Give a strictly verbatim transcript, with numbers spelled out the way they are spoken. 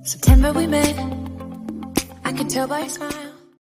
September we met, I could tell by your smile.